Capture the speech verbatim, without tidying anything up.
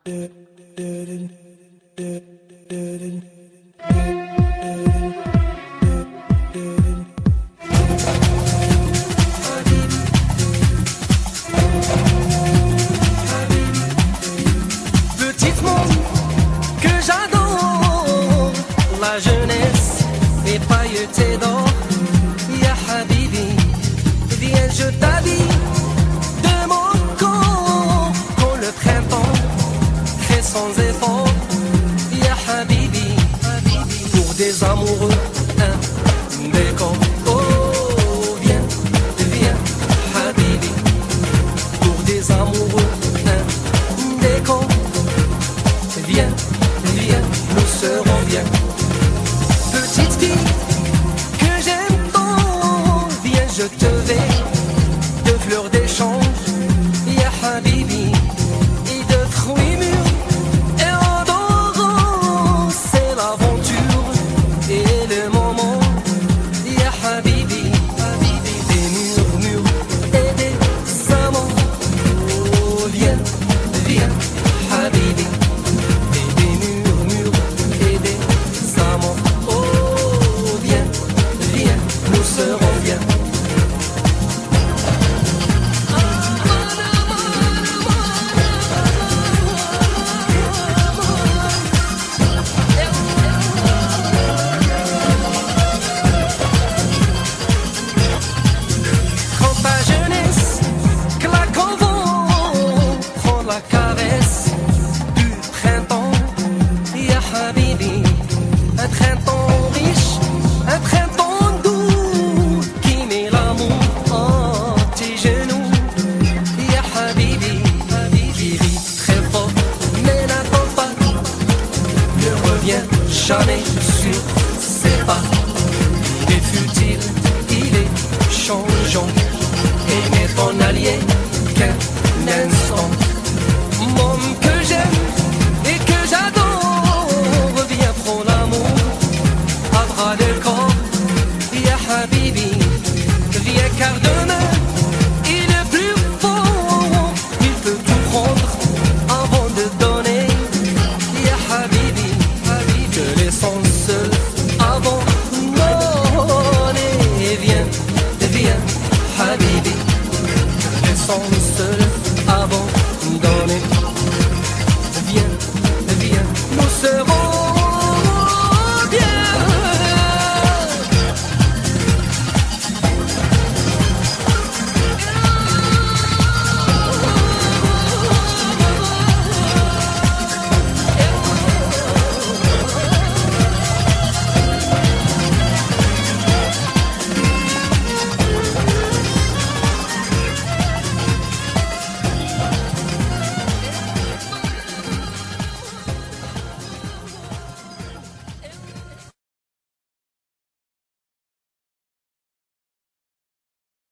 Petite monde que j'adore, la jeunesse est pailletée d'or. Ya Habibi, viens je t'habille de mon corps. Quand le printemps fait sans effort, Ya Habibi, pour des amoureux, un décor. Oh, viens, viens, Habibi, pour des amoureux, un décor. Viens, viens, nous serons bien. Petite fille que j'aime tant, viens je te vais de fleurs d'échange, Ya Habibi, et de fruits mûrs et odorants. C'est l'aventure et le moment, Ya Habibi, des murmures et des amants. Oh, viens, viens, Habibi. Un printemps riche, un printemps doux, qui met l'amour en tes genoux. Ya Habibi, qui rit très fort, mais n'attend pas, ne revient jamais sur ses pas. Il est futile, il est changeant.